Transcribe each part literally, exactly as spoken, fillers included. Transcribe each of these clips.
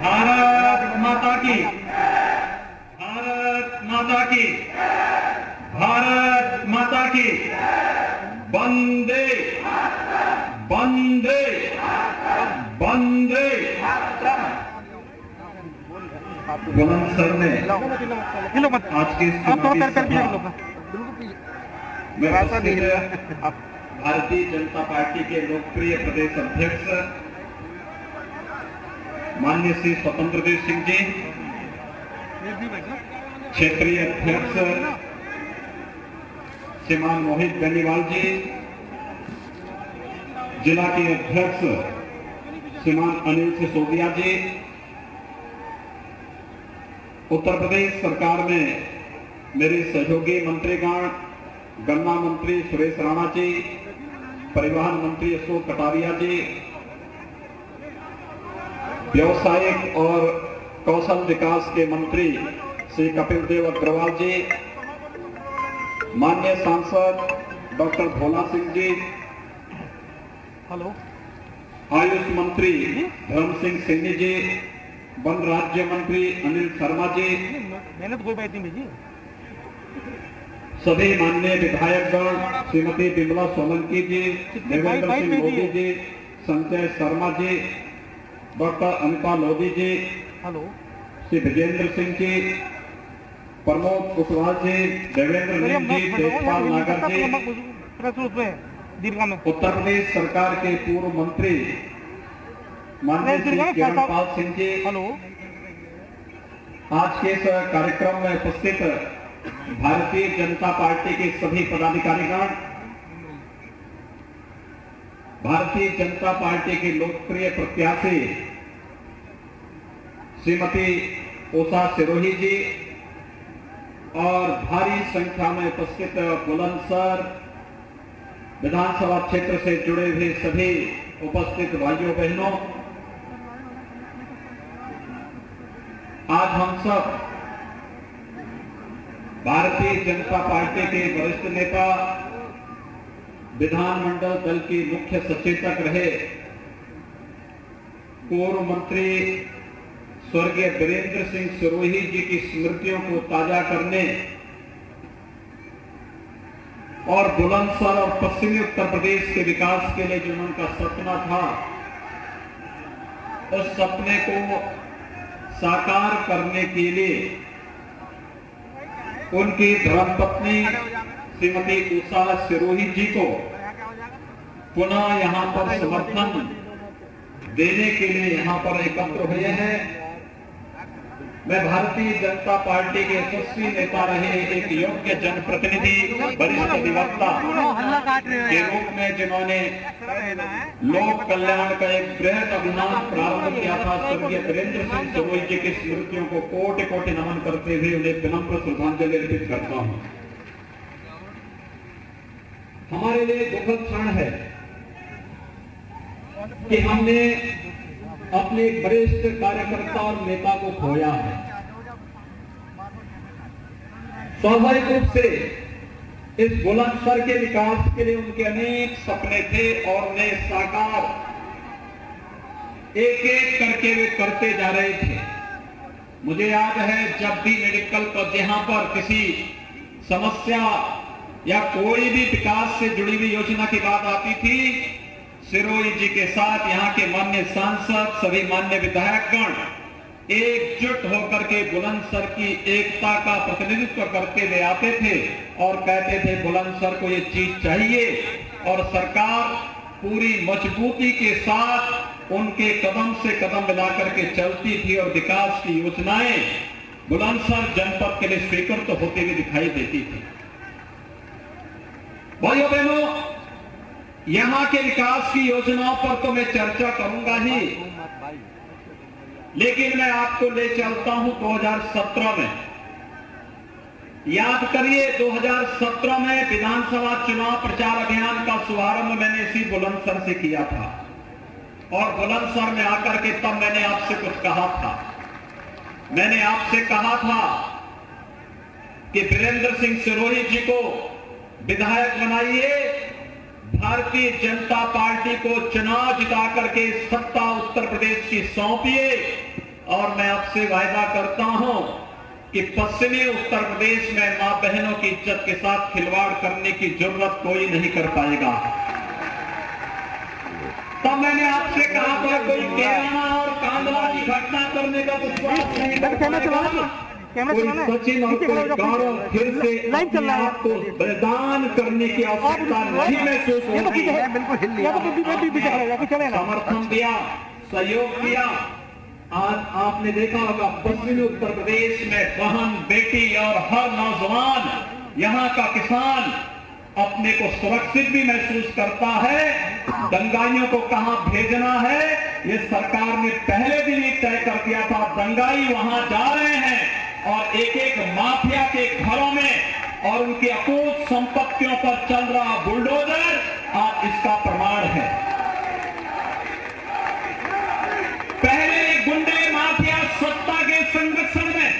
भारत माता की, भारत माता की, भारत माता की, वंदे वंदे वंदे। बुलंद सर ने आज के भारतीय जनता पार्टी के लोकप्रिय प्रदेश अध्यक्ष माननीय श्री स्वतंत्र देव सिंह जी, क्षेत्रीय अध्यक्ष श्रीमान मोहित बेनीवाल जी, जिला के अध्यक्ष श्रीमान अनिल सिसोदिया जी, उत्तर प्रदेश सरकार में मेरे सहयोगी मंत्रीगण, गन्ना मंत्री सुरेश राणा जी, परिवहन मंत्री अशोक कटारिया जी, व्यवसायिक और कौशल विकास के मंत्री श्री कपिल देव अग्रवाल जी, माननीय सांसद डॉक्टर भोला सिंह जी, हेलो, आयुष मंत्री धर्म सिंह सैनी जी, वन राज्य मंत्री अनिल शर्मा जी, मैंने तो कोई बात नहीं भेजी। सभी माननीय विधायकगण श्रीमती बिमला सोलंकी जी, देवेंद्र सिंह मोदी जी, संजय शर्मा जी, डॉक्टर अनिता लोधी जी, हेलो, श्री विजेंद्र सिंह जी, प्रमोद कुशवाहा जी, देवेंद्र सिंह जी, तेजपाल नागर जी, उत्तर प्रदेश सरकार के पूर्व मंत्री माननीय श्री किरणपाल सिंह जी, हेलो, आज के इस कार्यक्रम में उपस्थित भारतीय जनता पार्टी के सभी पदाधिकारीगण, भारतीय जनता पार्टी के लोकप्रिय प्रत्याशी श्रीमती उषा सिरोही जी और भारी संख्या में उपस्थित बुलंदशहर विधानसभा क्षेत्र से जुड़े हुए सभी उपस्थित भाइयों बहनों, आज हम सब भारतीय जनता पार्टी के वरिष्ठ नेता, विधानमंडल दल के मुख्य सचेतक रहे पूर्व मंत्री स्वर्गीय वीरेंद्र सिंह सिरोही जी की स्मृतियों को ताजा करने और बुलंदशहर और पश्चिमी उत्तर प्रदेश के विकास के लिए जो उनका सपना था, उस सपने को साकार करने के लिए उनकी धर्मपत्नी श्रीमती उषा सिरोही जी को पुनः यहां पर समर्थन देने के लिए यहां पर एकत्र हुए हैं। मैं भारतीय जनता पार्टी के यशस्वी नेता रहे एक योग्य जनप्रतिनिधि, वरिष्ठ अधिवक्ता के रूप में जिन्होंने लोक कल्याण का एक बृहद अभियान प्रारंभ किया था, स्वर्गीय वीरेंद्र सिंह सिरोही जी की स्मृतियों को कोटि कोटि नमन करते हुए उन्हें विनम्र श्रद्धांजलि अर्पित करता हूं। हमारे लिए दुखद क्षण है कि हमने अपने एक वरिष्ठ कार्यकर्ता और नेता को खोया है। स्वाभाविक रूप से इस बुलंदशहर के विकास के लिए उनके अनेक सपने थे और उन्हें साकार एक एक करके वे करते जा रहे थे। मुझे याद है जब भी मेडिकल पर जहां पर किसी समस्या या कोई भी विकास से जुड़ी हुई योजना की बात आती थी, सिरोही जी के साथ यहाँ के माननीय सांसद, सभी माननीय विधायकगण एकजुट होकर के बुलंदशहर की एकता का प्रतिनिधित्व करते हुए आते थे और कहते थे बुलंदशहर को ये चीज चाहिए, और सरकार पूरी मजबूती के साथ उनके कदम से कदम मिलाकर के चलती थी और विकास की योजनाएं बुलंदशहर जनपद के लिए स्वीकृत तो होती हुई दिखाई देती थी। भाइयों बहनों, यहां के विकास की योजनाओं पर तो मैं चर्चा करूंगा ही, लेकिन मैं आपको ले चलता हूं दो हज़ार सत्रह में। याद करिए, दो हज़ार सत्रह में विधानसभा चुनाव प्रचार अभियान का शुभारंभ मैंने इसी बुलंदशहर से किया था और बुलंदशहर में आकर के तब मैंने आपसे कुछ कहा था। मैंने आपसे कहा था कि वीरेंद्र सिंह सिरोही जी को विधायक बनाइए, भारतीय जनता पार्टी को चुनाव जिता करके सत्ता उत्तर प्रदेश की सौंपिए और मैं आपसे वायदा करता हूं कि पश्चिमी उत्तर प्रदेश में मां बहनों की इज्जत के साथ खिलवाड़ करने की जरूरत कोई नहीं कर पाएगा। तब मैंने आपसे कहा था कोई कैराना और कांडला की घटना करने का विश्वास नहीं कर पाएगा। कोई सचिन और कोई गौरव फिर से अपने आप को बलिदान करने की आवश्यकता नहीं महसूस होती। समर्थन दिया, सहयोग दिया। आज आपने देखा होगा पश्चिमी उत्तर प्रदेश में बहन, बेटी और हर नौजवान, यहाँ का किसान अपने को सुरक्षित भी महसूस करता है। दंगाइयों को कहां भेजना है ये सरकार ने पहले दिन ही तय कर दिया था। दंगाई वहां जा रहे हैं और एक एक माफिया के घरों में और उनकी अकूत संपत्तियों पर चल रहा बुलडोजर आज इसका प्रमाण है। पहले गुंडे माफिया सत्ता के संरक्षण में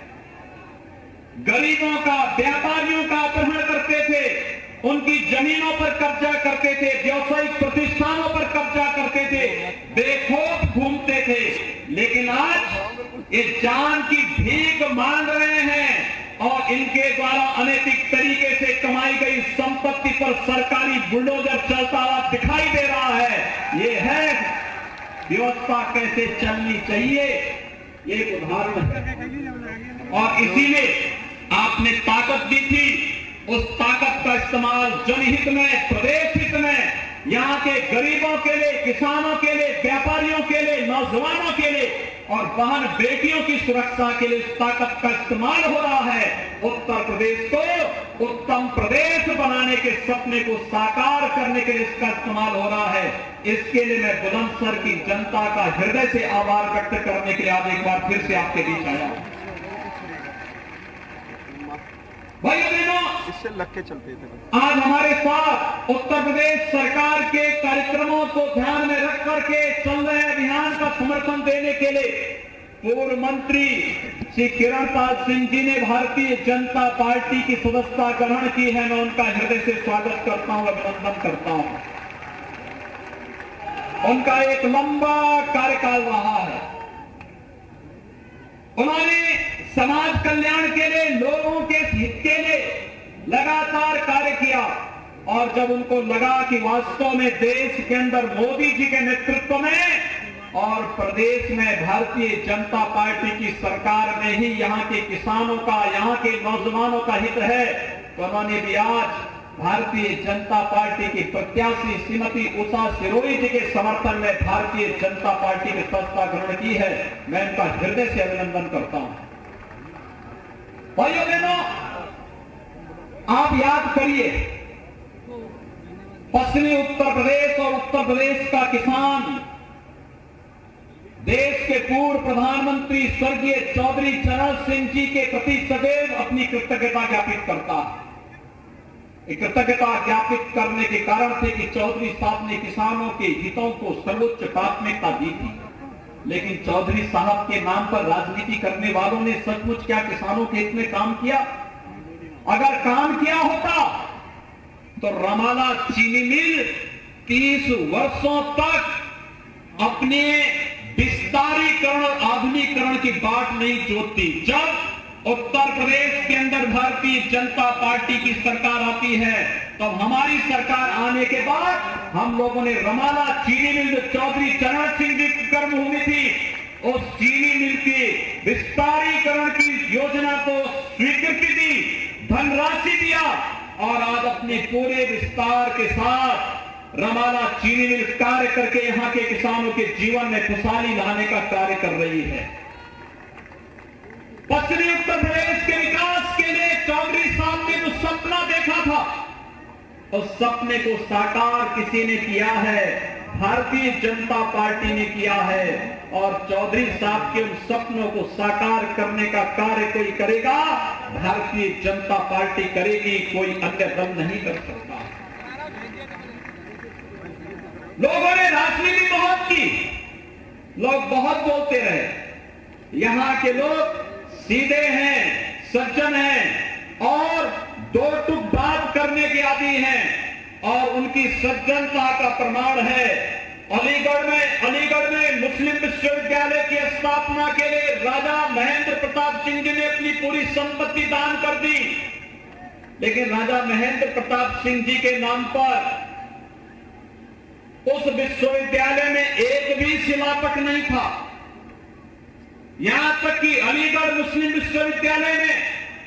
गरीबों का, व्यापारियों का अपहरण करते थे, उनकी जमीनों पर कब्जा करते थे, व्यावसायिक प्रतिष्ठानों पर कब्जा करते थे, बेखौफ घूमते थे। लेकिन आज ये जान की भीख मांग रहे हैं और इनके द्वारा अनैतिक तरीके से कमाई गई संपत्ति पर सरकारी बुलडोजर चलता हुआ दिखाई दे रहा है। ये है व्यवस्था कैसे चलनी चाहिए, ये एक उदाहरण है। और इसीलिए आपने ताकत दी थी, उस ताकत का इस्तेमाल जनहित में, प्रदेश हित में, यहाँ के गरीबों के लिए, किसानों के लिए, व्यापारियों के लिए, नौजवानों के लिए और बहन बेटियों की सुरक्षा के लिए इस ताकत का इस्तेमाल हो रहा है। उत्तर प्रदेश को उत्तम प्रदेश बनाने के सपने को साकार करने के लिए इसका इस्तेमाल हो रहा है। इसके लिए मैं बुलंदशहर की जनता का हृदय से आभार व्यक्त करने के लिए आज एक बार फिर से आपके बीच आया। भाइयों बहनों, इससे लग के चलते थे। आज हमारे साथ उत्तर प्रदेश सरकार के कार्यक्रमों को ध्यान में रख करके चल रहे अभियान का समर्थन देने के लिए पूर्व मंत्री श्री किरण पाल सिंह जी ने भारतीय जनता पार्टी की सदस्यता ग्रहण की है। मैं उनका हृदय से स्वागत करता हूं, अभिनंदन करता हूं। उनका एक लंबा कार्यकाल रहा है। उन्होंने समाज कल्याण के लिए, लोगों के हित के लिए लगातार कार्य किया और जब उनको लगा कि वास्तव में देश के अंदर मोदी जी के नेतृत्व में और प्रदेश में भारतीय जनता पार्टी की सरकार में ही यहाँ के किसानों का, यहाँ के नौजवानों का हित है, तो उन्होंने भी आज भारतीय जनता पार्टी की प्रत्याशी श्रीमती उषा सिरोही जी के समर्थन में भारतीय जनता पार्टी की सदस्यता ग्रहण की है। मैं इनका हृदय से अभिनंदन करता हूं। भाइयों बहनों, आप याद करिए, पश्चिमी उत्तर प्रदेश और उत्तर प्रदेश का किसान देश के पूर्व प्रधानमंत्री स्वर्गीय चौधरी चरण सिंह जी के प्रति सदैव अपनी कृतज्ञता ज्ञापित करता है। कृतज्ञता ज्ञापित करने के कारण थे कि चौधरी साहब ने किसानों के हितों को सर्वोच्च प्राथमिकता दी थी। लेकिन चौधरी साहब के नाम पर राजनीति करने वालों ने सचमुच क्या किसानों के हित में काम किया? अगर काम किया होता तो रमाला चीनी मिल तीस वर्षों तक अपने विस्तारीकरण और आधुनिकीकरण की बाट नहीं जोतती। जब उत्तर प्रदेश के अंदर भारतीय जनता पार्टी की सरकार आती है, तो हमारी सरकार आने के बाद हम लोगों ने रमाला चीनी मिल, जो चौधरी चरण सिंह जी की कर्मभूमि थी, उस चीनी मिल के विस्तारीकरण की योजना को स्वीकृति दी, धनराशि दिया और आज अपने पूरे विस्तार के साथ रमाला चीनी मिल कार्य करके यहाँ के किसानों के जीवन में खुशहाली लाने का कार्य कर रही है। पश्चिमी उत्तर प्रदेश के विकास के लिए चौधरी साहब ने जो सपना देखा था, उस सपने को साकार किसी ने किया है, भारतीय जनता पार्टी ने किया है। और चौधरी साहब के उन सपनों को साकार करने का कार्य कोई करेगा, भारतीय जनता पार्टी करेगी, कोई अन्य दल नहीं कर सकता। लोगों ने राजनीति बहुत की, लोग बहुत बोलते रहे। यहां के लोग सीधे हैं, सज्जन हैं और दो टुक बात करने के आदी हैं और उनकी सज्जनता का प्रमाण है। अलीगढ़ में अलीगढ़ में मुस्लिम मुस्लिम विश्वविद्यालय की स्थापना के लिए राजा महेंद्र प्रताप सिंह जी ने अपनी पूरी संपत्ति दान कर दी, लेकिन राजा महेंद्र प्रताप सिंह जी के नाम पर उस विश्वविद्यालय में एक भी शिलापट नहीं था। यहां तक कि अलीगढ़ मुस्लिम विश्वविद्यालय में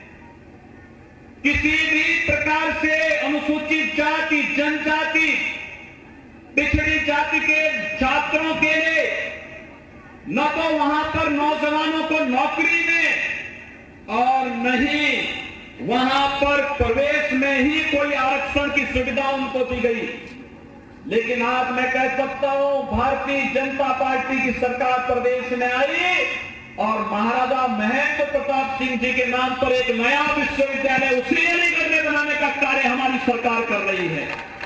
किसी भी प्रकार से अनुसूचित जाति, जनजाति, पिछड़ी जाति के छात्रों के लिए न तो वहां पर नौजवानों को नौकरी में और नहीं वहां पर प्रवेश में ही कोई आरक्षण की सुविधा उनको दी गई। लेकिन आज मैं कह सकता हूं, भारतीय जनता पार्टी की सरकार प्रदेश में आई और महाराजा महेंद्र प्रताप सिंह जी के नाम पर एक नया विश्वविद्यालय उसी अलीगढ़ में बनाने का कार्य हमारी सरकार कर रही है।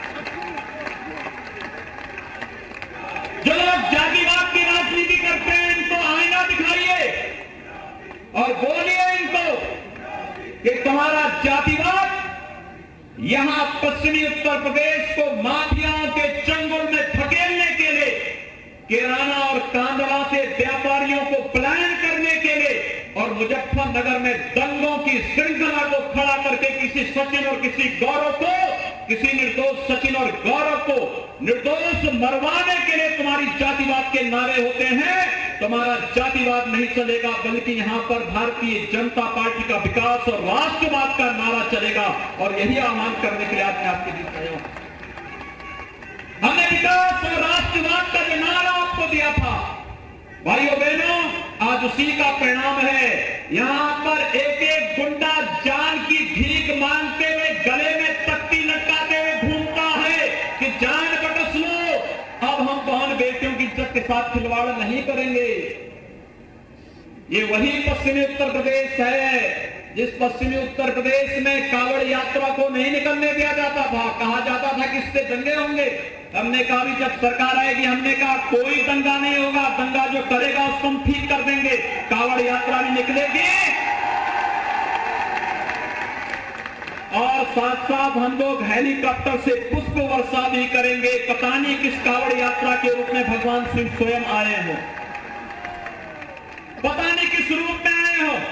जो लोग जातिवाद की राजनीति करते हैं, इनको आईना दिखाइए और बोलिए इनको कि तुम्हारा जातिवाद यहां पश्चिमी उत्तर प्रदेश को माफियाओं के चंगुल में धकेलने के लिए, किराना और कांदला से व्यापारियों को पलायन करने के लिए और मुजफ्फरनगर में दंगों की श्रृंखला को खड़ा करके किसी सचिन और किसी गौरव को, किसी निर्दोष सचिन और गौरव को निर्दोष मरवाने के लिए तुम्हारी जातिवाद के नारे होते हैं। तुम्हारा जातिवाद नहीं चलेगा, बल्कि यहां पर भारतीय जनता पार्टी का विकास और राष्ट्रवाद का नारा चलेगा। और यही आह्वान करने के लिए आज मैं आपके बीच आया हूं। हमने विकास और राष्ट्रवाद का जो नारा आपको दिया था, भाइयों बहनों, आज उसी का परिणाम है। यहां पर एक एक गुंडा जान की भीख मांगते हुए गले में तख्ती लटकाते हुए घूमता है कि जान बटस लो, अब हम बहन बेटियों की इज्जत के साथ खिलवाड़ नहीं करेंगे। ये वही पश्चिमी उत्तर प्रदेश है जिस पश्चिमी उत्तर प्रदेश में कांवड़ यात्रा को नहीं निकलने दिया जाता था। कहा जाता था कि इससे दंगे होंगे। हमने कहा भी जब सरकार आएगी, हमने कहा कोई दंगा नहीं होगा, दंगा जो करेगा उसको हम ठीक कर देंगे। कांवड़ यात्रा भी निकलेगी और साथ साथ हम लोग हेलीकॉप्टर से पुष्प वर्षा भी करेंगे। पता नहीं किस कांवड़ यात्रा के रूप में भगवान शिव स्वयं आए हो, पता नहीं किस रूप में आए हो।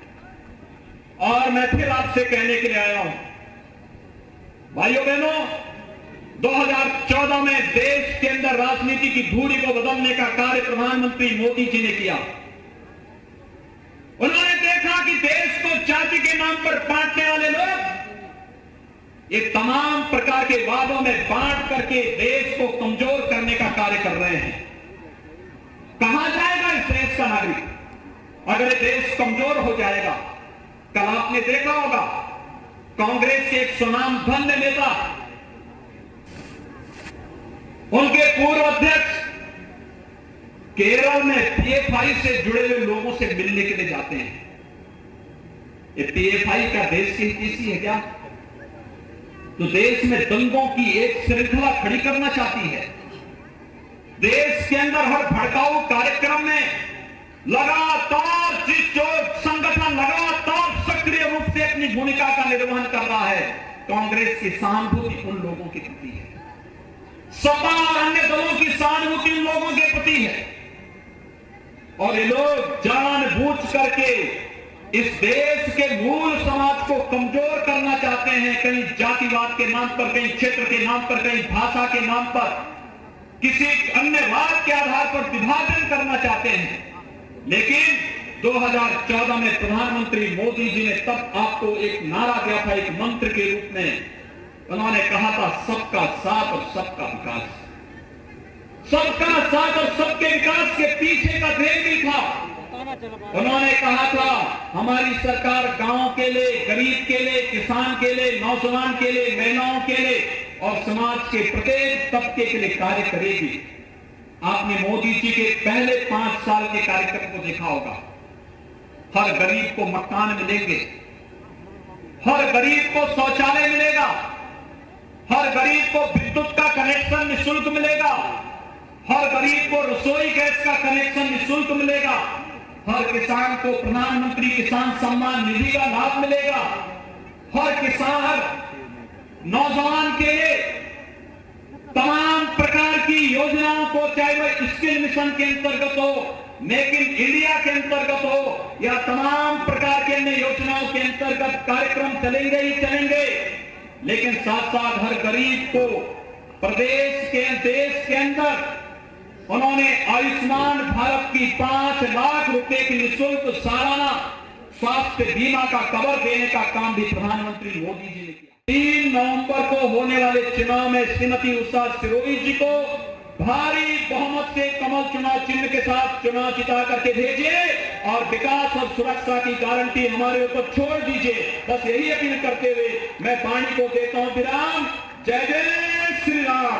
और मैं फिर आपसे कहने के लिए आया हूं, भाइयों बहनों, दो हज़ार चौदह में देश के अंदर राजनीति की धुरी को बदलने का कार्य प्रधानमंत्री मोदी जी ने किया। उन्होंने देखा कि देश को जाति के नाम पर बांटने वाले लोग ये तमाम प्रकार के वादों में बांट करके देश को कमजोर करने का कार्य कर रहे हैं। कहां जाएगा इस देश का नागरिक अगर ये देश कमजोर हो जाएगा? कल आपने देखा होगा, कांग्रेस के एक सुनामधन्य नेता, उनके पूर्व अध्यक्ष केरल में पीएफआई से जुड़े हुए लोगों से मिलने के लिए जाते हैं। ये पीएफआई का देश की हिस्सी है क्या? तो देश में दंगों की एक श्रृंखला खड़ी करना चाहती है। देश के अंदर हर भड़काऊ कार्यक्रम में लगातार जिस जो संगठन लगातार सक्रिय रूप से अपनी भूमिका का निर्वहन कर रहा है, कांग्रेस की सहानुभूति उन लोगों के प्रति है, सपा और अन्य दलों की सहानुभूति उन लोगों के प्रति है। और ये लोग जानबूझ करके इस देश के मूल समाज को कमजोर करना चाहते हैं। कहीं जातिवाद के नाम पर, कहीं क्षेत्र के नाम पर, कहीं भाषा के नाम पर, किसी अन्य वाद के आधार पर विभाजन करना चाहते हैं। लेकिन दो हज़ार चौदह में प्रधानमंत्री मोदी जी ने तब आपको एक नारा दिया था, एक मंत्र के रूप में उन्होंने कहा था, सबका साथ और सबका विकास। सबका साथ और सबके विकास के पीछे का ध्येय भी था। उन्होंने कहा था, हमारी सरकार गांव के लिए, गरीब के लिए, किसान के लिए, नौजवान के लिए, महिलाओं के लिए और समाज के प्रत्येक तबके के लिए कार्य करेगी। आपने मोदी जी के पहले पांच साल के कार्यक्रम को देखा होगा। हर गरीब को मकान मिलेंगे, हर गरीब को शौचालय मिलेगा, हर गरीब को विद्युत का कनेक्शन निःशुल्क मिलेगा, हर गरीब को रसोई गैस का कनेक्शन निःशुल्क मिलेगा, हर किसान को प्रधानमंत्री किसान सम्मान निधि का लाभ मिलेगा, हर किसान, हर नौजवान के लिए तमाम प्रकार की योजनाओं को, चाहे वह स्किल मिशन के अंतर्गत हो, मेक इन इंडिया के अंतर्गत हो या तमाम प्रकार के अन्य योजनाओं के अंतर्गत कार्यक्रम चलेंगे ही चलेंगे, लेकिन साथ साथ हर गरीब को प्रदेश के देश के अंदर उन्होंने आयुष्मान भारत की पांच लाख रुपए की निःशुल्क सालाना स्वास्थ्य बीमा का कवर देने का काम भी प्रधानमंत्री मोदी जी ने किया। तीन नवंबर को होने वाले चुनाव में श्रीमती उषा सिरोही जी को भारी बहुमत से कमल चुनाव चिन्ह के साथ चुनाव जिता करके भेजिए और विकास और सुरक्षा की गारंटी हमारे ऊपर छोड़ दीजिए। बस यही अपील करते हुए मैं वाणी को देता हूं विराम। जय जय श्री राम,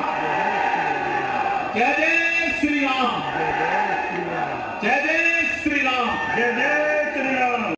जय जय श्री राम, जय जय श्री राम, जय जय